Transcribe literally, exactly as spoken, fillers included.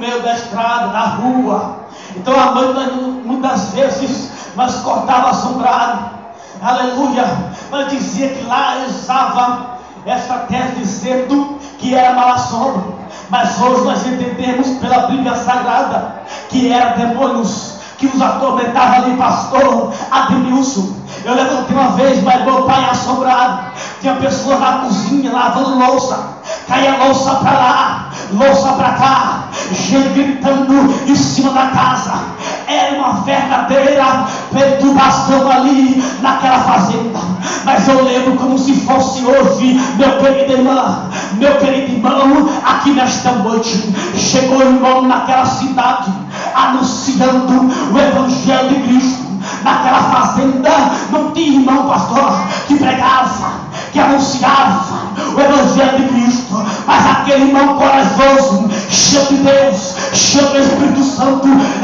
meio da estrada, na rua. Então à noite, muitas vezes, nós cortava assombrado. Aleluia. Mas dizia que lá usava essa tese dizendo que era mal assombro. Mas hoje nós entendemos pela Bíblia Sagrada que era demônios que nos atormentavam ali, pastor Ademilson. Eu levantei uma vez, mas meu pai assombrado. Tinha pessoas na cozinha lavando louça. Caía louça para lá, louça para cá, gente gritando em cima da casa. Era uma verdadeira perturbação ali naquela fazenda. Mas eu lembro como se fosse hoje, meu querido irmão, meu querido irmão, aqui nesta noite chegou irmão naquela cidade anunciando o Evangelho de Cristo. Naquela fazenda não tinha irmão pastor que pregava, que anunciava o Evangelho de Cristo, mas aquele irmão corajoso, cheio de Deus, cheio do Espírito Santo,